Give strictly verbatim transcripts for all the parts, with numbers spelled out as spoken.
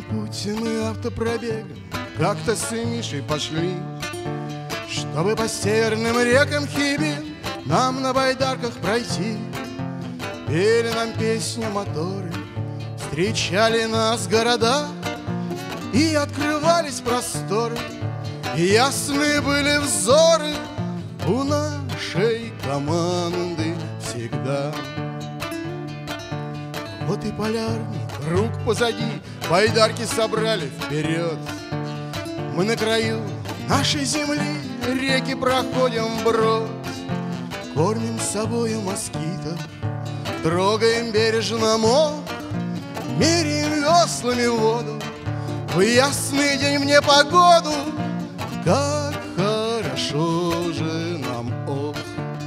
путь мы автопробегом как-то с Мишей пошли, чтобы по северным рекам Хибин нам на байдарках пройти. Пели нам песню моторы, встречали нас города, и открывались просторы, и ясные были взоры у нашей команды всегда. Вот и полярный круг позади, байдарки собрали вперед. Мы на краю нашей земли, реки проходим вброд. Кормим с собою москитов, трогаем бережно мох, меряем веслами воду в ясный день, в непогоду. Как хорошо же нам, ох!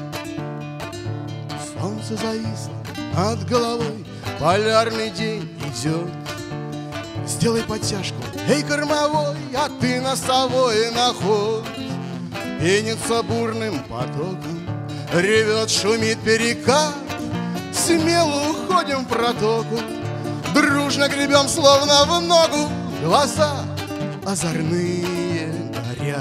Солнце зависло над головой, полярный день идет. Сделай подтяжку, эй, кормовой, а ты носовой на ход. Пенится бурным потоком, ревет, шумит перекат. Смело уходим в протоку, дружно гребем, словно в ногу. Глаза озорные горят.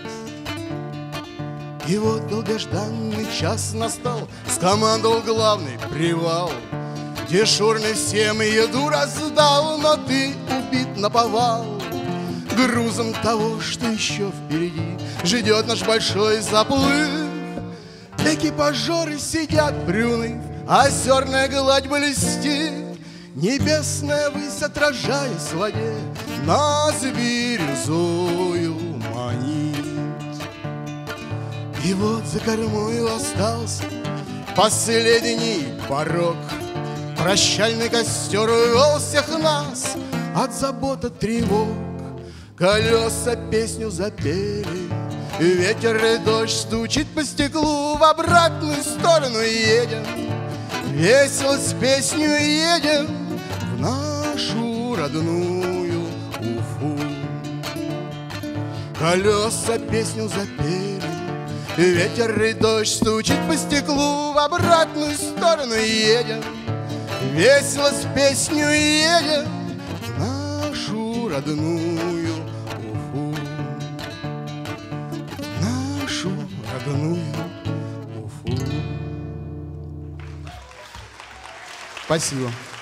И вот долгожданный час настал, скомандовал главный привал. Дежурный всем еду раздал, но ты убит наповал. Грузом того, что еще впереди ждет наш большой заплыв. Экипажеры сидят, приуныв, озерная гладь блестит, небесная высь, отражаясь в воде, нас бирюзою манит. И вот за кормою остался последний порог. Прощальный костер увел всех нас от забот, от тревог. Колеса песню запели, ветер и дождь стучит по стеклу. В обратную сторону едем, весело с песню едем в нашу родную Уфу. Колеса песню запели, ветер и дождь стучит по стеклу. В обратную сторону едем, весело с песню едем в нашу родную Уфу. Нашу родную Уфу. Спасибо.